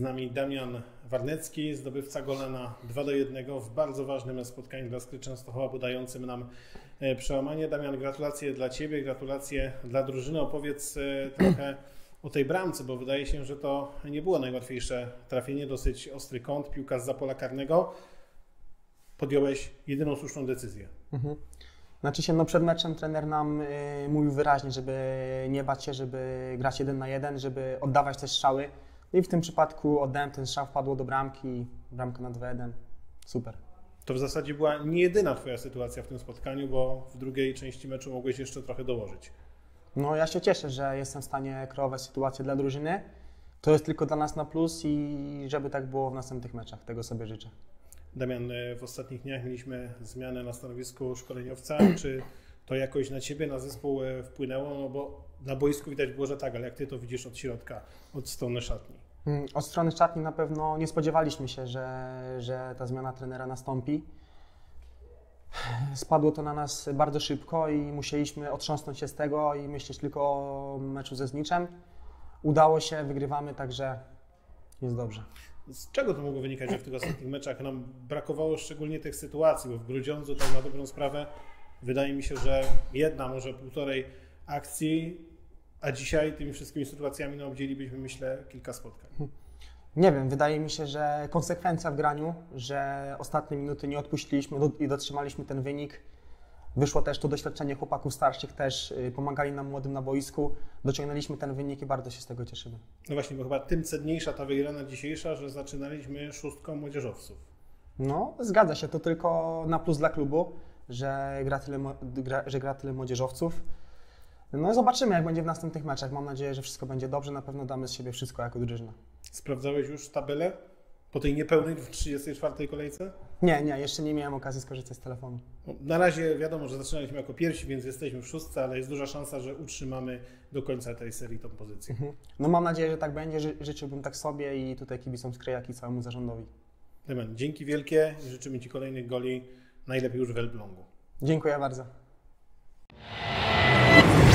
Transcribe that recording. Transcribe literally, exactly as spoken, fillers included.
nami Damian Warnecki, zdobywca gola na dwa do jednego w bardzo ważnym spotkaniu dla Skry Częstochowa, podającym nam przełamanie. Damian, gratulacje dla Ciebie, gratulacje dla drużyny. Opowiedz trochę o tej bramce, bo wydaje się, że to nie było najłatwiejsze trafienie, dosyć ostry kąt, piłka zza pola karnego. Podjąłeś jedyną słuszną decyzję. Mhm. Znaczy się, no przed meczem trener nam y, mówił wyraźnie, żeby nie bać się, żeby grać jeden na jeden, żeby oddawać te strzały. I w tym przypadku oddałem ten strzał, wpadło do bramki, bramka na dwa jeden. Super. To w zasadzie była nie jedyna Twoja sytuacja w tym spotkaniu, bo w drugiej części meczu mogłeś jeszcze trochę dołożyć. No ja się cieszę, że jestem w stanie kreować sytuację dla drużyny. To jest tylko dla nas na plus i żeby tak było w następnych meczach. Tego sobie życzę. Damian, w ostatnich dniach mieliśmy zmianę na stanowisku szkoleniowca. Czy to jakoś na Ciebie, na zespół wpłynęło? No bo na boisku widać było, że tak, ale jak Ty to widzisz od środka, od strony szatni? Od strony szatni na pewno nie spodziewaliśmy się, że, że ta zmiana trenera nastąpi. Spadło to na nas bardzo szybko i musieliśmy otrząsnąć się z tego i myśleć tylko o meczu ze Zniczem. Udało się, wygrywamy, także jest dobrze. Z czego to mogło wynikać, że w tych ostatnich meczach nam brakowało szczególnie tych sytuacji, bo w Grudziądzu tak na dobrą sprawę wydaje mi się, że jedna, może półtorej akcji, a dzisiaj tymi wszystkimi sytuacjami no, obdzielibyśmy, myślę, kilka spotkań. Nie wiem, wydaje mi się, że konsekwencja w graniu, że ostatnie minuty nie odpuściliśmy i dotrzymaliśmy ten wynik. Wyszło też to doświadczenie chłopaków starszych, też pomagali nam młodym na boisku. Dociągnęliśmy ten wynik i bardzo się z tego cieszymy. No właśnie, bo chyba tym cenniejsza ta wygrana dzisiejsza, że zaczynaliśmy szóstką młodzieżowców. No, zgadza się, to tylko na plus dla klubu, że gra tyle, że gra tyle młodzieżowców. No zobaczymy, jak będzie w następnych meczach. Mam nadzieję, że wszystko będzie dobrze. Na pewno damy z siebie wszystko jako drużyna. Sprawdzałeś już tabelę po tej niepełnej w trzydziestej czwartej kolejce? Nie, nie, jeszcze nie miałem okazji skorzystać z telefonu. Na razie wiadomo, że zaczynaliśmy jako pierwsi, więc jesteśmy w szóstce, ale jest duża szansa, że utrzymamy do końca tej serii tą pozycję. Mhm. No mam nadzieję, że tak będzie. Ży życzyłbym tak sobie i tutaj kibicom Skry, jak i całemu zarządowi. Damian, dzięki wielkie i życzymy Ci kolejnych goli, najlepiej już w Elblągu. Dziękuję bardzo.